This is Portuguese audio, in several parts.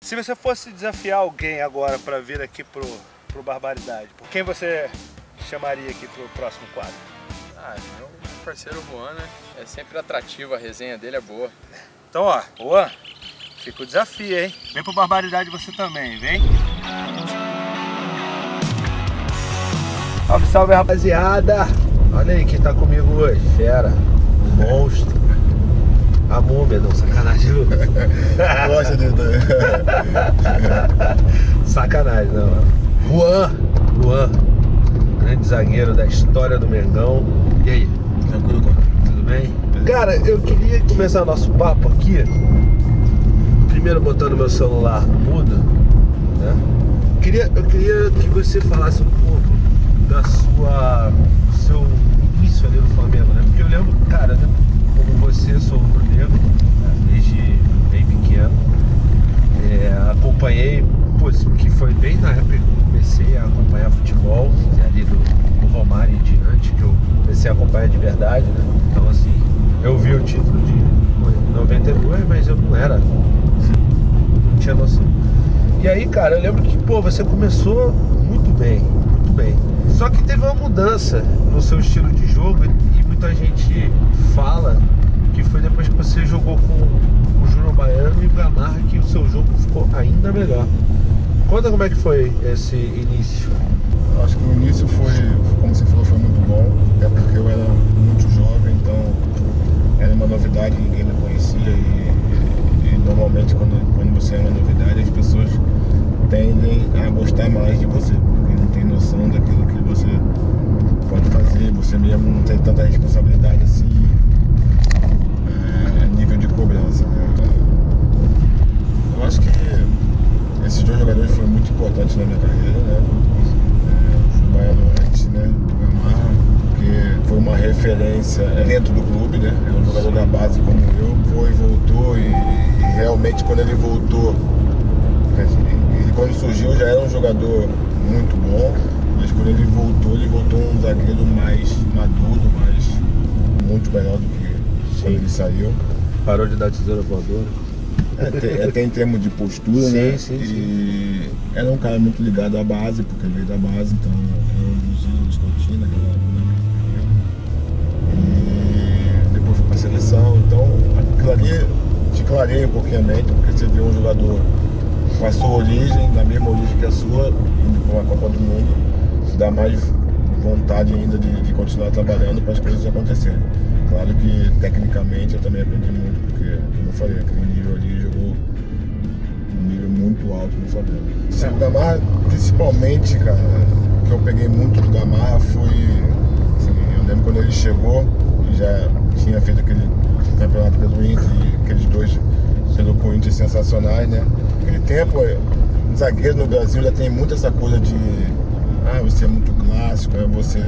Se você fosse desafiar alguém agora para vir aqui pro Barbaridade, por quem você chamaria aqui pro próximo quadro? Meu parceiro Juan, né? É sempre atrativo, a resenha dele é boa. Então, ó, Juan, fica o desafio, hein? Vem pro Barbaridade você também, vem. Salve, salve, rapaziada! Olha aí quem tá comigo hoje, fera, monstro. A múmia, não, sacanagem. Gosta de... Sacanagem, não. Juan, grande zagueiro da história do Mengão. E aí? Tranquilo, tudo bem? Cara, eu queria começar o nosso papo aqui, primeiro botando meu celular no mudo, né? Eu queria que você falasse um pouco do seu início ali no Flamengo, né? Porque eu lembro, cara, né? Como você, sou rubro-negro, né? Desde bem pequeno. Acompanhei, que foi bem na época que eu comecei a acompanhar futebol, ali do Romário em diante, que eu comecei a acompanhar de verdade, né? Então, assim, eu vi o título de 92, mas eu não era, não tinha noção. E aí, cara, eu lembro que, você começou muito bem, muito bem. Só que teve uma mudança no seu estilo de jogo e muita gente fala que foi depois que você jogou com o Júnior Baiano e o Gamarra que o seu jogo ficou ainda melhor. Conta como é que foi esse início. Eu acho que o início foi, como você falou, foi muito bom. Até porque eu era muito jovem, então era uma novidade, ninguém me conhecia e normalmente quando você é uma novidade as pessoas tendem a gostar mais de você, porque não tem noção daquilo que você pode fazer, você mesmo não tem tanta responsabilidade assim, nível de cobrança, né? Eu acho que esses dois jogadores foram muito importantes na minha carreira, né? O Baiano antes, né? O Gamarra, porque foi uma referência dentro do clube, né? É um jogador da base como eu, voltou e realmente quando ele voltou, quando surgiu já era um jogador muito bom, mas quando ele voltou um zagueiro mais maduro, muito melhor do que quando ele saiu. Parou de dar tesoura voadora. Até em termos de postura, né? Sim. E era um cara muito ligado à base, porque veio da base, então era um dos ídolos que eu tinha naquela época. E depois fui pra seleção, então aquilo ali te clareia um pouquinho a mente, porque você vê um jogador com a sua origem, na mesma origem que a sua, indo para uma Copa do Mundo, dá mais vontade ainda de continuar trabalhando para as coisas acontecerem. Claro que tecnicamente eu também aprendi muito, porque, como eu falei, aquele nível ali jogou um nível muito alto no Flamengo. O Gamarra, principalmente, cara, o que eu peguei muito do Gamarra foi, assim, eu lembro quando ele chegou, e já tinha feito aquele campeonato pelo Inter, e aqueles dois pelo Corinthians sensacionais, né? Naquele tempo, o zagueiro no Brasil já tem muito essa coisa de você é muito clássico, você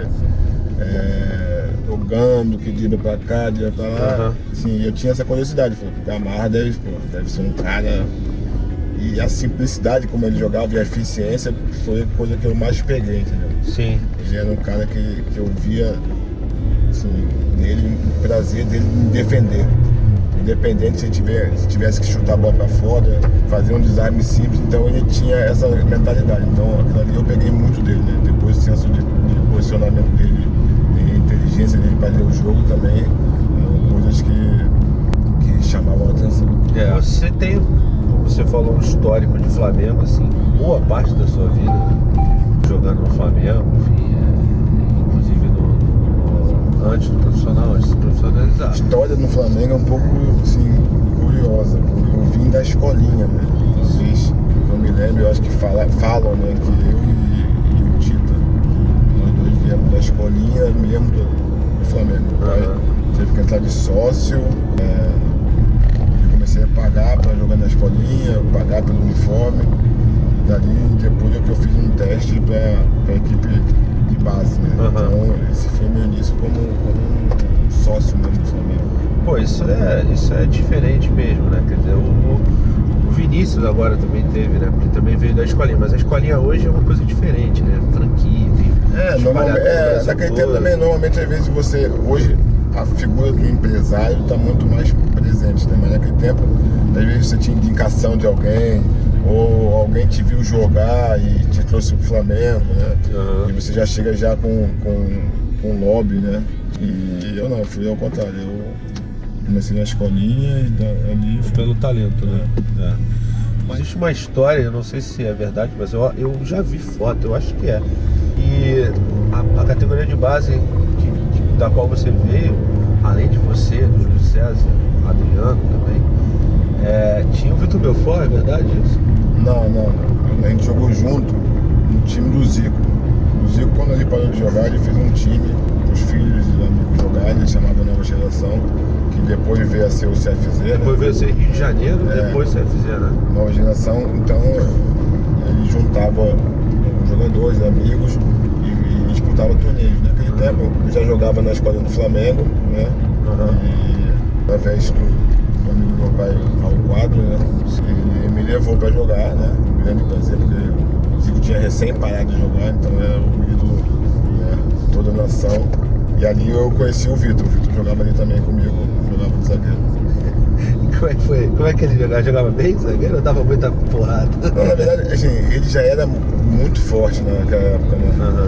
jogando, que dribla pra cá, dribla pra lá. Assim, eu tinha essa curiosidade, falei, o Gamarra deve ser um cara. E a simplicidade como ele jogava e a eficiência foi a coisa que eu mais peguei, entendeu? Sim. Ele era um cara que eu via, assim, nele, o prazer dele em defender. Independente se tivesse que chutar a bola pra fora, fazer um desarme simples, então ele tinha essa mentalidade. Então aquilo ali eu peguei muito dele, né? Depois o senso de posicionamento dele, a inteligência dele para ler o jogo também, eram coisas que chamavam a atenção. Você tem, como você falou, um histórico de Flamengo, assim, boa parte da sua vida jogando no Flamengo, enfim, inclusive antes do profissional, antes de se profissionalizar. A história no Flamengo é um pouco, assim, curiosa. Eu vim da escolinha, né? Talvez, eu me lembro, eu acho que falam, né, que eu e o Tita, nós dois viemos da escolinha mesmo do Flamengo. Tive que entrar de sócio, eu comecei a pagar para jogar na escolinha, pagar pelo uniforme. E dali, depois é que eu fiz um teste para a equipe de base, né? Então esse foi meu início como um sócio mesmo do Flamengo. Pô, isso é diferente mesmo, né? Quer dizer, o Vinícius agora também teve, né? Porque também veio da escolinha, mas a escolinha hoje é uma coisa diferente, né? Franquia, naquele tempo também, normalmente às vezes hoje a figura do empresário está muito mais presentes, né? Mas naquele tempo, às vezes você tinha indicação de alguém, ou alguém te viu jogar e te trouxe pro Flamengo, né? E você já chega já com lobby, né? E eu não, fui ao contrário. Eu comecei na escolinha e ali... Pelo talento, né? Existe uma história, eu não sei se é verdade, mas eu já vi foto, eu acho que é. E a categoria de base da qual você veio, além de você, do Júlio César, Adriano também, tinha o Vitor Belfort, é verdade isso? Não. A gente jogou junto no time do Zico. O Zico, quando ele parou de jogar, ele fez um time para os filhos e amigos jogarem, ele chamava Nova Geração, que depois veio a ser o CFZ. Depois veio a ser Rio de Janeiro, depois CFZ, né? Nova Geração, então ele juntava jogadores, amigos e disputava torneios. Naquele tempo eu já jogava na escola do Flamengo, né? E através do amigo do meu pai, Paulo Quadro, né? Ele me levou para jogar, né? Um grande prazer, porque o Zico tinha recém parado de jogar, então era o ídolo, né, de toda a nação. E ali eu conheci o Vitor jogava ali também comigo, jogava de zagueiro. Como é que foi? Como é que ele jogava? Jogava bem zagueiro ou dava muita porrada? Não, na verdade, assim, ele já era muito forte naquela época, né?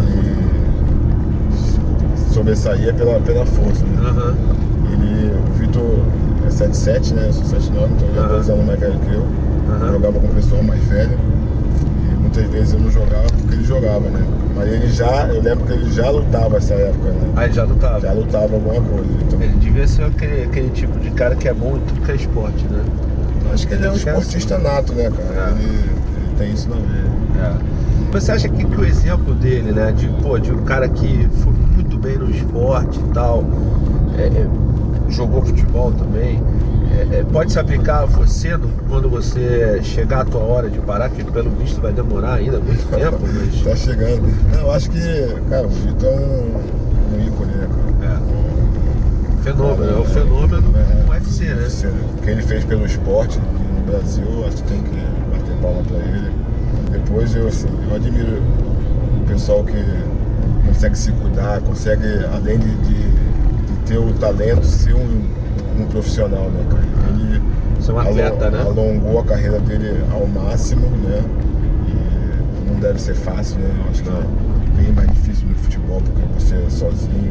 E sobressaía pela força, né? O Vitor é 7'7", né? Eu sou 7'9", então ele é 2 anos mais velho que eu. Eu jogava com o pessoal mais velho. E muitas vezes eu não jogava porque ele jogava, né? Mas eu lembro que ele já lutava nessa época, né? Ah, ele já lutava? Já lutava alguma coisa. Então... Ele devia ser aquele tipo de cara que é bom em tudo que é esporte, né? Acho que ele é um esportista nato, né, cara? Ele tem isso na veia. Você acha que o exemplo dele, né? De um cara que foi muito bem no esporte e tal, jogou futebol também, pode se aplicar a você quando você chegar a tua hora de parar, que pelo visto vai demorar ainda muito tempo, mas... Tá chegando. Não, eu acho que, cara, o Vitor é um ícone, né, cara? Fenômeno, é o fenômeno do UFC, né? O que ele fez pelo esporte no Brasil, acho que tem que bater palma pra ele. Depois eu admiro o pessoal que consegue se cuidar, consegue, além de ter o talento, ser um profissional, né, cara? Ele ser um atleta, né? Alongou a carreira dele ao máximo, né? E não deve ser fácil, né? Eu acho que é bem mais difícil no futebol, porque você é sozinho,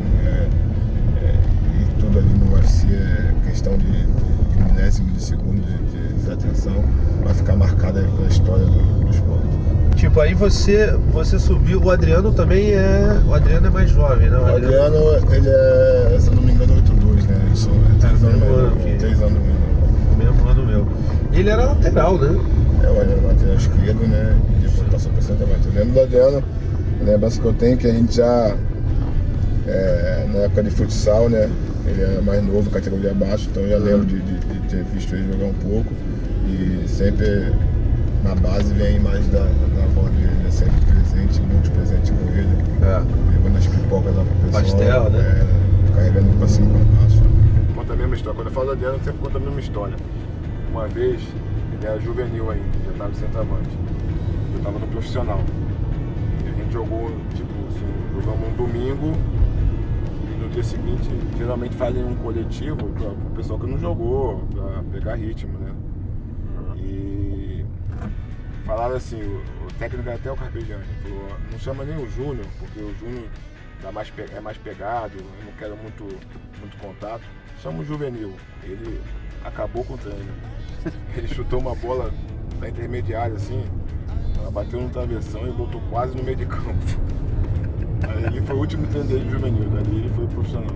e tudo ali no UFC é questão de milésimo de segundo de desatenção, vai ficar marcada aí pela história do esporte. Tipo, aí você subiu, o Adriano também o Adriano é mais jovem, né? O Adriano, ele é, se eu não me engano, 8'2", né? Isso, 3 anos menor. 3 anos menor. Mesmo ano meu. Ele era lateral, né? O Adriano era lateral esquerdo, né? E depois passou para centroavante. Eu lembro do Adriano, a lembrança que eu tenho que a gente já, na época de futsal, né? Ele era mais novo, categoria abaixo, então eu já lembro de ter visto ele jogar um pouco. E sempre na base vem a imagem da avó dele, né? Sempre presente, muito presente com ele. Levando as pipocas lá pro pessoal. Pastel, né? Carregando pra cima e pra baixo. Conta a mesma história. Quando eu falo da Adriano, eu sempre conto a mesma história. Uma vez, ele era juvenil ainda, já estava de centroavante. Eu estava no profissional. E a gente jogou, tipo, assim, jogamos um domingo. E no dia seguinte, geralmente fazem um coletivo para o pessoal que não jogou, para pegar ritmo, né? E falaram assim, o técnico até o Carpegiani falou, não chama nem o Júnior, porque o Júnior é mais pegado, eu não quero muito contato. Chama o juvenil. Ele acabou com o treino. Ele chutou uma bola na intermediária assim, ela bateu no travessão e voltou quase no meio de campo. Aí ele foi o último treino dele de juvenil, dali ele foi profissional.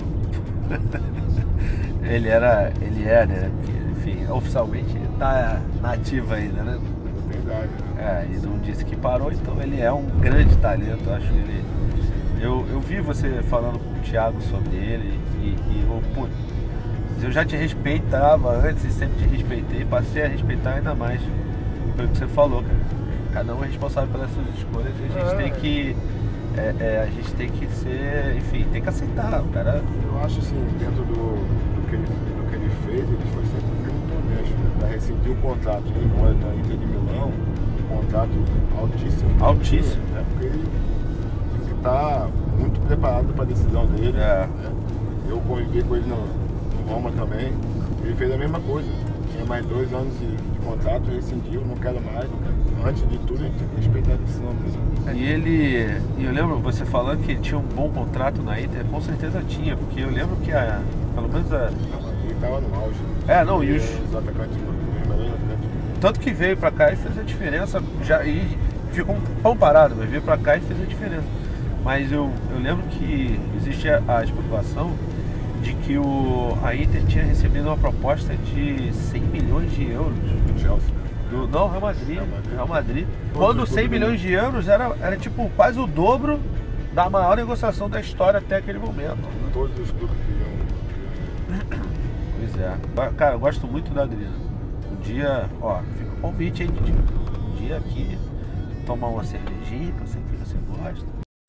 Ele é, né? Enfim, oficialmente tá na ativa ainda, né? Tem idade, né? E não disse que parou, então ele é um grande talento, acho que ele... Eu vi você falando com o Thiago sobre ele eu já te respeitava antes e sempre te respeitei, passei a respeitar ainda mais pelo que você falou, cara. Cada um é responsável pelas suas escolhas e a gente tem que... a gente tem que ser, enfim, tem que aceitar, cara. Eu acho assim, dentro do que ele fez, ele foi sempre muito honesto, né? Para rescindir o contrato, ele embora da Inter de Milão, um contrato altíssimo. Altíssimo. Né? Porque ele tem que estar muito preparado para a decisão dele. Né? Eu convivi com ele no Roma também, Ele fez a mesma coisa. Tinha mais 2 anos de contrato, rescindiu, não quero mais. Antes de tudo, a gente tem que respeitar a decisão dele. E eu lembro você falando que ele tinha um bom contrato na Inter, com certeza tinha, porque eu lembro que pelo menos Ele estava no auge. Não, e os atacantes, tanto que veio pra cá e fez a diferença, e ficou um pão parado, mas veio pra cá e fez a diferença. Mas eu lembro que existe a especulação de que a Inter tinha recebido uma proposta de 100 milhões de euros. Do Chelsea. Não, Real Madrid. Quando 100 milhões de euros era tipo quase o dobro da maior negociação da história até aquele momento. Todos os clubes queriam. Pois é. Cara, eu gosto muito da Adriano. Um dia, fica o convite aí, Didi. Um dia aqui, tomar uma cervejinha, que eu sei que você gosta.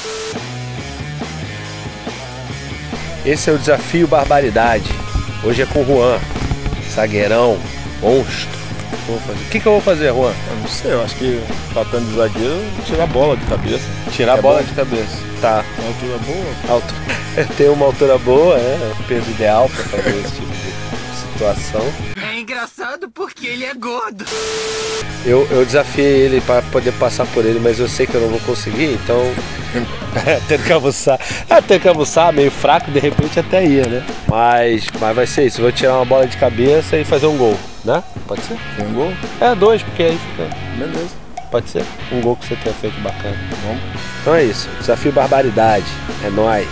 Esse é o desafio Barbaridade. Hoje é com o Juan, zagueirão, monstro. O que eu vou fazer, Juan? Eu não sei, eu acho que tratando de zagueiro, tirar a bola de cabeça. Tirar a bola de cabeça. Tá. Uma altura boa? Tem uma altura boa, peso ideal pra fazer esse tipo de situação. É engraçado porque ele é gordo. Eu desafiei ele para poder passar por ele, mas eu sei que eu não vou conseguir, então tendo que almoçar meio fraco, de repente até ia, né? Mas vai ser isso, eu vou tirar uma bola de cabeça e fazer um gol, né? Pode ser? Um gol? 2, porque aí fica... Beleza. Pode ser? Um gol que você tenha feito bacana. Vamos? Então é isso, desafio Barbaridade, é nóis.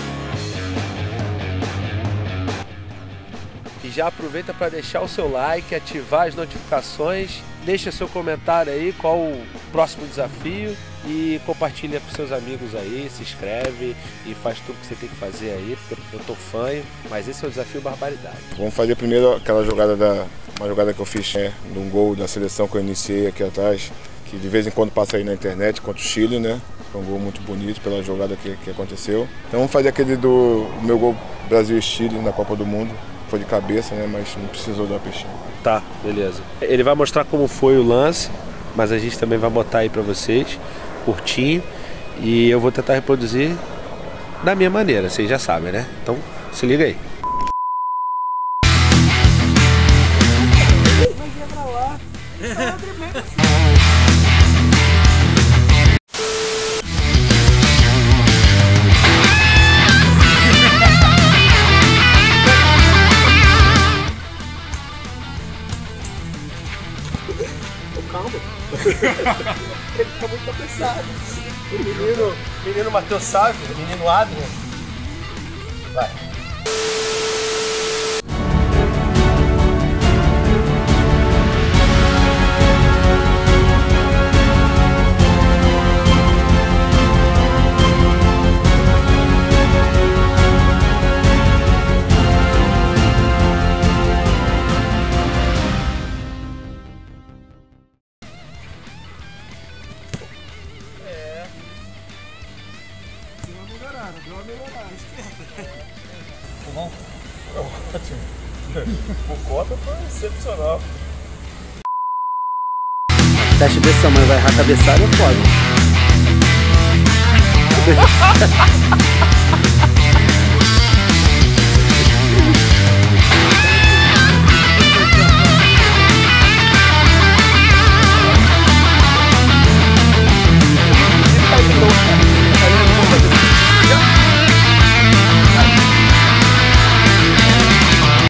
E já aproveita para deixar o seu like, ativar as notificações, deixa seu comentário aí, qual o próximo desafio e compartilha com seus amigos aí, se inscreve e faz tudo que você tem que fazer aí, porque eu tô fã, mas esse é o desafio Barbaridade. Vamos fazer primeiro aquela jogada uma jogada que eu fiz de um gol da seleção que eu iniciei aqui atrás, que de vez em quando passa aí na internet contra o Chile, né? Foi um gol muito bonito pela jogada que aconteceu. Então vamos fazer aquele do meu gol Brasil e Chile na Copa do Mundo. Foi de cabeça, né? Mas não precisou dar peixinho. Tá, beleza. Ele vai mostrar como foi o lance, mas a gente também vai botar aí pra vocês, curtinho, e eu vou tentar reproduzir da minha maneira, vocês já sabem, né? Então, se liga aí. Ele fica muito apressado. O menino Matheus Sávio, o menino Adrian. Vai. Bom? Ótimo. O Cota foi excepcional. Teste desse tamanho, vai errar a cabeçada, é foda.